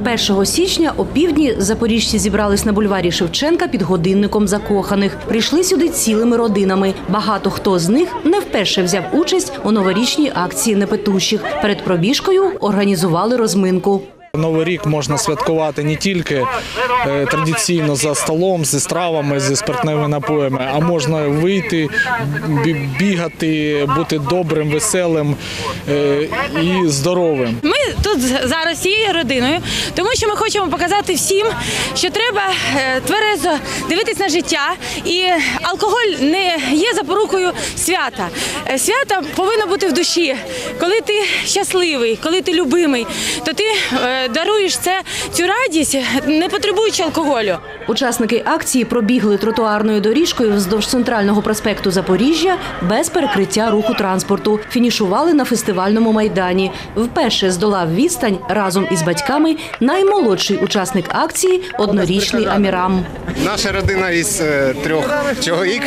1 січня опівдні запоріжці зібрались на бульварі Шевченка під годинником закоханих. Прийшли сюди цілими родинами. Багато хто з них не вперше взяв участь у новорічній акції непетущих. Перед пробіжкою організували розминку. Новий рік можна святкувати не тільки традиційно за столом, зі стравами, зі спиртними напоями, а можна вийти, бігати, бути добрим, веселим і здоровим. Ми тут зараз цією родиною, тому що ми хочемо показати всім, що треба тверезо дивитись на життя, і алкоголь не є запорукою свята. Свято повинно бути в душі. Коли ти щасливий, коли ти любимий, то ти даруєш цю радість, не потребуючи алкоголю. Учасники акції пробігли тротуарною доріжкою вздовж центрального проспекту Запоріжжя без перекриття руху транспорту. Фінішували на фестивальному майдані. Вперше здолав відстань разом із батьками наймолодший учасник акції – однорічний Амірам. Наша родина із 3 чоловік.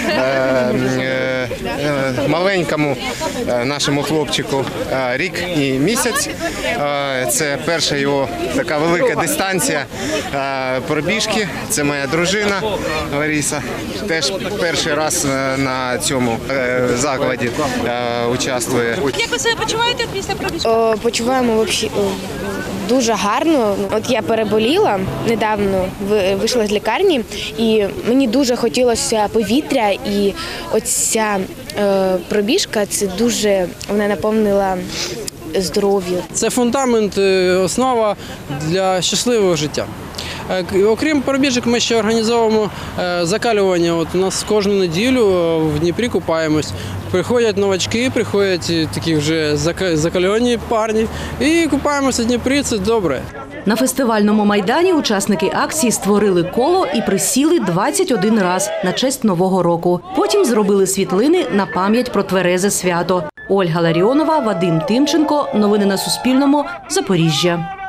Маленькому нашому хлопчику рік і місяць. Це перша його така велика дистанція пробіжки. Це моя дружина Лариса. Теж перший раз на цьому закладі участвує. Як ви себе почуваєте після пробіжки? Почуваємо дуже гарно. От я переболіла недавно, вийшла з лікарні, і мені дуже хотілося повітря, і оця пробіжка, це дуже, вона наповнила здоров'ю. Це фундамент, основа для щасливого життя. Окрім пробіжок, ми ще організовуємо закалювання. От у нас кожну неділю в Дніпрі купаємось. Приходять новачки, приходять такі вже закалені парні і купаємося в Дніпрі, це добре. На фестивальному майдані учасники акції створили коло і присіли 21 раз на честь Нового року. Потім зробили світлини на пам'ять про тверезе свято. Ольга Ларіонова, Вадим Тимченко. Новини на Суспільному. Запоріжжя.